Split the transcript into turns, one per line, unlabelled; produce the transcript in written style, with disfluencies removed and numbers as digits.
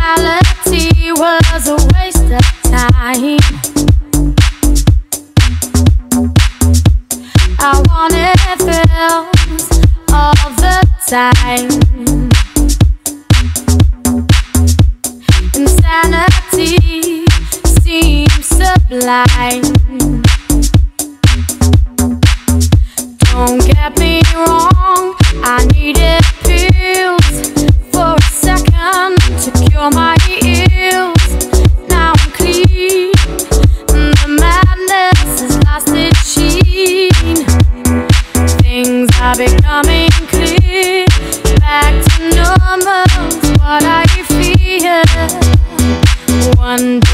Reality was a waste of time. I wanted thrills all the time. Insanity seems sublime. Don't get me wrong, I needed pills for a second to cure my ills. Now I'm clean, the madness has lost its sheen. Things are becoming clear, back to normal, what I fear. One day